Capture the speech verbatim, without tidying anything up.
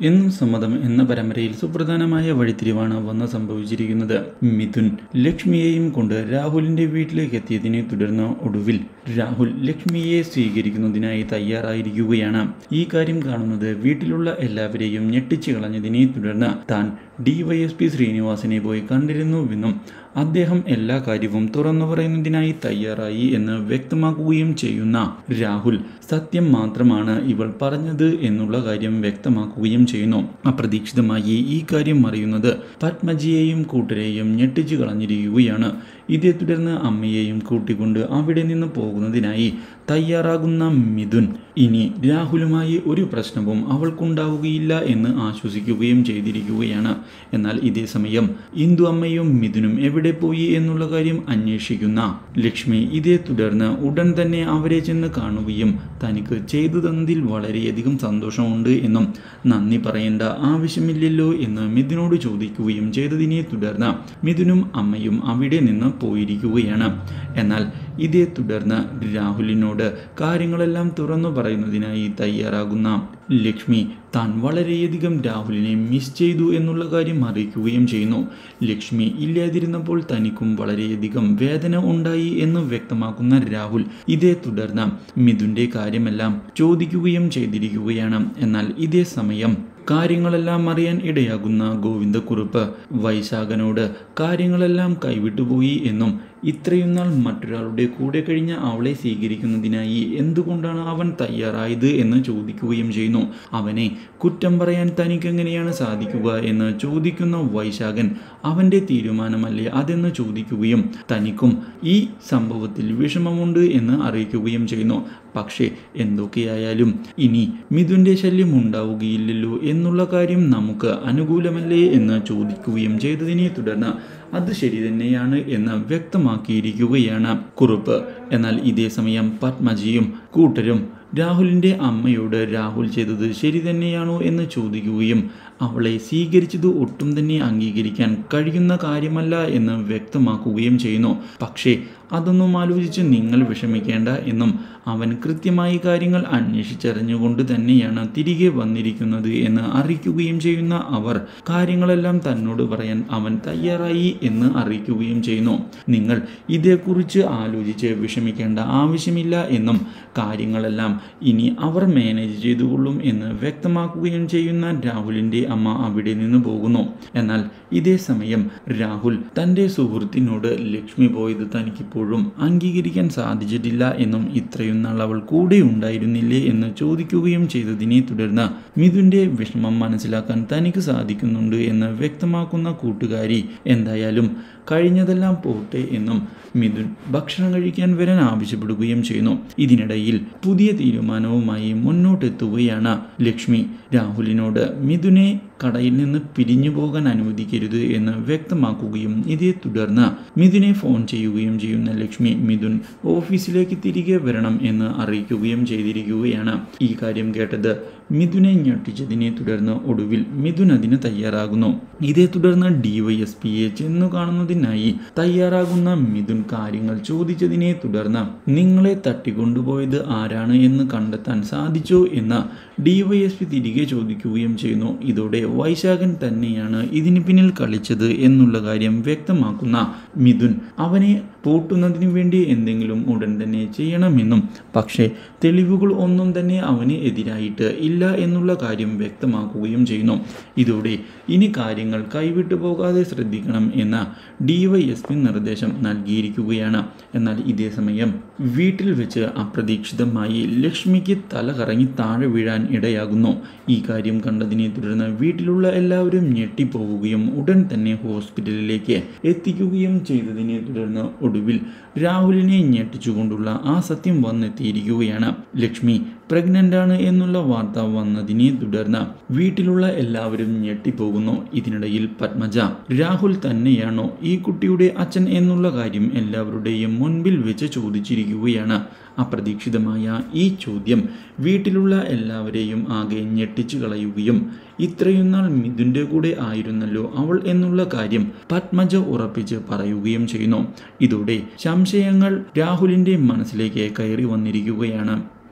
എന്നും സമ്മതം എന്ന പരമ്പരയിൽ സുപ്രധാനമായ വഴിത്തിരിവാണ് വന്ന് സംഭവിച്ചിരിക്കുന്നത്. മിഥുൻ ലക്ഷ്മിയെയും കൊണ്ട് രാഹുലിന്റെ വീട്ടിലേക്ക് എത്തിയതിനെ തുടർന്ന് ഒടുവിൽ രാഹുൽ ലക്ഷ്മിയെ സ്വീകരിക്കുന്നതിനായി തയ്യാറായിരിക്കുകയാണ്. ഈ കാര്യം കാണുന്നത് വീട്ടിലുള്ള എല്ലാവരെയും ഞെട്ടിച്ചു കളഞ്ഞതിനെ തുടർന്ന് താൻ ഡിവൈഎസ്പി ശ്രീനിവാസനെ പോയി കണ്ടിരുന്നുവെന്നും അദ്ദേഹം എല്ലാ കാര്യവും തുറന്നു പറയുന്നതിനായി തയ്യാറായി എന്ന് വ്യക്തമാക്കുകയും ചെയ്യുന്ന രാഹുൽ സത്യം മാത്രമാണ് ഇവൾ പറഞ്ഞത് എന്നുള്ള കാര്യം വ്യക്തമാക്കുകയും ചെയ്യുന്നു. അപ്രതീക്ഷിതമായി ഈ കാര്യം അറിയുന്നത് പത്മജിയെയും കൂട്ടരെയും ഞെട്ടിച്ചു കളഞ്ഞിരിക്കുകയാണ്. ഇതേ തുടർന്ന് അമ്മയെയും കൂട്ടിക്കൊണ്ട് അവിടെ നിന്ന് പോകുന്നതിനായി തയ്യാറാകുന്ന മിഥുൻ ഇനി രാഹുലുമായി ഒരു പ്രശ്നവും അവൾക്കുണ്ടാവുകയില്ല എന്ന് ആശ്വസിക്കുകയും ചെയ്തിരിക്കുകയാണ്. എന്നാൽ ഇതേ സമയം ഇന്ദു അമ്മയും മിഥുനും എവിടെ പോയി എന്നുള്ള കാര്യം അന്വേഷിക്കുന്ന ലക്ഷ്മി ഇതേ തുടർന്ന് ഉടൻ തന്നെ അവരെ ചെന്ന് കാണുകയും തനിക്ക് ചെയ്തു തന്നതിൽ വളരെയധികം സന്തോഷമുണ്ട് എന്നും നന്ദി പറയേണ്ട ആവശ്യമില്ലല്ലോ എന്ന് മിഥുനോട് ചോദിക്കുകയും ചെയ്തതിനെ തുടർന്ന് മിഥുനും അമ്മയും അവിടെ നിന്ന് പോയിരിക്കുകയാണ്. എന്നാൽ ഇതേ തുടർന്ന് രാഹുലിനോട് കാര്യങ്ങളെല്ലാം തുറന്നു പറയുന്നതിനായി തയ്യാറാകുന്ന ലക്ഷ്മി താൻ വളരെയധികം രാഹുലിനെ മിസ് ചെയ്തു എന്നുള്ള കാര്യം അറിയിക്കുകയും ചെയ്യുന്നു. ലക്ഷ്മി ഇല്ലാതിരുന്നപ്പോൾ തനിക്കും വളരെയധികം വേദന ഉണ്ടായി എന്ന് വ്യക്തമാക്കുന്ന രാഹുൽ ഇതേ തുടർന്ന് മിഥുന്റെ കാര്യമെല്ലാം ചോദിക്കുകയും ചെയ്തിരിക്കുകയാണ്. എന്നാൽ ഇതേ സമയം കാര്യങ്ങളെല്ലാം അറിയാൻ ഇടയാകുന്ന ഗോവിന്ദക്കുറുപ്പ് വൈശാഖനോട് കാര്യങ്ങളെല്ലാം കൈവിട്ടുപോയി എന്നും ഇത്രയും നാൾ മറ്റൊരാളുടെ കൂടെ കഴിഞ്ഞ അവളെ സ്വീകരിക്കുന്നതിനായി എന്തുകൊണ്ടാണ് അവൻ തയ്യാറായത് എന്ന് ചോദിക്കുകയും ചെയ്യുന്നു. അവനെ കുറ്റം പറയാൻ തനിക്കെങ്ങനെയാണ് സാധിക്കുക എന്ന് ചോദിക്കുന്ന വൈശാഖൻ അവൻ്റെ തീരുമാനമല്ലേ അതെന്ന് ചോദിക്കുകയും തനിക്കും ഈ സംഭവത്തിൽ വിഷമമുണ്ട് എന്ന് അറിയിക്കുകയും ചെയ്യുന്നു. പക്ഷേ എന്തൊക്കെയായാലും ഇനി മിഥുന്റെ ശല്യം ഉണ്ടാവുകയില്ലല്ലോ എന്നുള്ള കാര്യം നമുക്ക് അനുകൂലമല്ലേ എന്ന് ചോദിക്കുകയും ചെയ്തതിനെ തുടർന്ന് അത് ശരി തന്നെയാണ് എന്ന് വ്യക്തമാക്കിയിരിക്കുകയാണ് കുറുപ്പ്. എന്നാൽ ഇതേ സമയം പത്മജിയും കൂട്ടരും രാഹുലിൻ്റെ അമ്മയോട് രാഹുൽ ചെയ്തത് ശരി തന്നെയാണോ എന്ന് ചോദിക്കുകയും അവളെ സ്വീകരിച്ചത് ഒട്ടും തന്നെ അംഗീകരിക്കാൻ കഴിയുന്ന കാര്യമല്ല എന്ന് വ്യക്തമാക്കുകയും ചെയ്യുന്നു. പക്ഷേ അതൊന്നും ആലോചിച്ച് നിങ്ങൾ വിഷമിക്കേണ്ട എന്നും അവൻ കൃത്യമായി കാര്യങ്ങൾ അന്വേഷിച്ചറിഞ്ഞുകൊണ്ട് തന്നെയാണ് തിരികെ വന്നിരിക്കുന്നത് എന്ന് അറിയിക്കുകയും ചെയ്യുന്ന അവർ കാര്യങ്ങളെല്ലാം തന്നോട് പറയാൻ അവൻ തയ്യാറായി എന്ന് അറിയിക്കുകയും ചെയ്യുന്നു. നിങ്ങൾ ഇതേക്കുറിച്ച് ആലോചിച്ച് വിഷമിക്കേണ്ട ആവശ്യമില്ല എന്നും കാര്യങ്ങളെല്ലാം ഇനി അവർ മാനേജ് ചെയ്തുകൊള്ളും എന്ന് വ്യക്തമാക്കുകയും ചെയ്യുന്ന രാഹുലിൻ്റെ അമ്മ അവിടെ നിന്ന് പോകുന്നു. എന്നാൽ ഇതേ സമയം രാഹുൽ തൻ്റെ സുഹൃത്തിനോട് ലക്ഷ്മി പോയത് തനിക്കിപ്പോഴും അംഗീകരിക്കാൻ സാധിച്ചിട്ടില്ല എന്നും ഇത്രയും നാൾ അവൾ കൂടെ ഉണ്ടായിരുന്നില്ലേ എന്ന് ചോദിക്കുകയും ചെയ്തതിനെ തുടർന്ന് മിഥുന്റെ വിഷമം മനസ്സിലാക്കാൻ തനിക്ക് സാധിക്കുന്നുണ്ട് എന്ന് വ്യക്തമാക്കുന്ന കൂട്ടുകാരി എന്തായാലും കഴിഞ്ഞതെല്ലാം പോട്ടെ എന്നും മിഥുൻ ഭക്ഷണം കഴിക്കാൻ വരാൻ ആവശ്യപ്പെടുകയും ചെയ്യുന്നു. ഇതിനിടയിൽ പുതിയ തീരുമാനവുമായി മുന്നോട്ടെത്തുകയാണ് ലക്ഷ്മി. രാഹുലിനോട് മിഥുനെ കടയിൽ നിന്ന് പിരിഞ്ഞു പോകാൻ അനുവദിക്കരുത് എന്ന് വ്യക്തമാക്കുകയും ഇതേ തുടർന്ന് മിഥുനെ ഫോൺ ചെയ്യുകയും ചെയ്യുന്ന ലക്ഷ്മി മിഥുൻ ഓഫീസിലേക്ക് തിരികെ വരണം എന്ന് അറിയിക്കുകയും ചെയ്തിരിക്കുകയാണ്. ഈ കാര്യം കേട്ടത് മിഥുനെ ഞെട്ടിച്ചതിനെ തുടർന്ന് ഒടുവിൽ മിഥുൻ അതിന് തയ്യാറാകുന്നു. ഇതേ തുടർന്ന് ഡിവൈഎസ്പിയെ ചെന്നു കാണുന്നതിനായി തയ്യാറാകുന്ന മിഥുൻ കാര്യങ്ങൾ ചോദിച്ചതിനെ തുടർന്ന് നിങ്ങളെ തട്ടിക്കൊണ്ടുപോയത് ആരാണ് എന്ന് കണ്ടെത്താൻ സാധിച്ചോ എന്ന് ഡിവൈഎസ്പി തിരികെ ചോദിക്കുകയും ചെയ്യുന്നു. ഇതോടെ വൈശാഖൻ തന്നെയാണ് ഇതിന് പിന്നിൽ കളിച്ചത് എന്നുള്ള കാര്യം വ്യക്തമാക്കുന്ന മിഥുൻ അവനെ പൂട്ടുന്നതിന് വേണ്ടി എന്തെങ്കിലും ഉടൻ തന്നെ ചെയ്യണമെന്നും പക്ഷേ തെളിവുകൾ ഒന്നും തന്നെ അവന് എതിരായിട്ട് ഇല്ല എന്നുള്ള കാര്യം വ്യക്തമാക്കുകയും ചെയ്യുന്നു. ഇതോടെ ഇനി കാര്യങ്ങൾ കൈവിട്ടു പോകാതെ ശ്രദ്ധിക്കണം എന്ന ഡിവൈഎസ്പി നിർദ്ദേശം നൽകിയിരിക്കുകയാണ്. എന്നാൽ ഇതേ സമയം വീട്ടിൽ വെച്ച് അപ്രതീക്ഷിതമായി ലക്ഷ്മിക്ക് തല കറങ്ങി താഴെ വീഴാൻ ഇടയാകുന്നു. ഈ കാര്യം കണ്ടതിനെ തുടർന്ന് വീട്ടിലുള്ള എല്ലാവരും ഞെട്ടിപ്പോവുകയും ഉടൻ തന്നെ ഹോസ്പിറ്റലിലേക്ക് എത്തിക്കുകയും ചെയ്തതിനെ തുടർന്ന് ഒടുവിൽ രാഹുലിനെ ഞെട്ടിച്ചുകൊണ്ടുള്ള ആ സത്യം വന്നെത്തിയിരിക്കുകയാണ്. ലക്ഷ്മി പ്രഗ്നന്റ് ആണ് എന്നുള്ള വാർത്ത വന്നതിനെ തുടർന്ന് വീട്ടിലുള്ള എല്ലാവരും ഞെട്ടിപ്പോകുന്നു. ഇതിനിടയിൽ പത്മജ രാഹുൽ തന്നെയാണോ ഈ കുട്ടിയുടെ അച്ഛൻ എന്നുള്ള കാര്യം എല്ലാവരുടെയും മുൻപിൽ വെച്ച് ചോദിച്ചിരിക്കുകയാണ്. അപ്രതീക്ഷിതമായ ഈ ചോദ്യം വീട്ടിലുള്ള എല്ലാവരെയും ആകെ ഞെട്ടിച്ചു കളയുകയും ഇത്രയും നാൾ മിഥുന്റെ കൂടെ ആയിരുന്നല്ലോ അവൾ എന്നുള്ള കാര്യം പത്മജ ഉറപ്പിച്ച് പറയുകയും ചെയ്യുന്നു. ഇതോടെ സംശയങ്ങൾ രാഹുലിന്റെ മനസ്സിലേക്ക് കയറി വന്നിരിക്കുകയാണ്.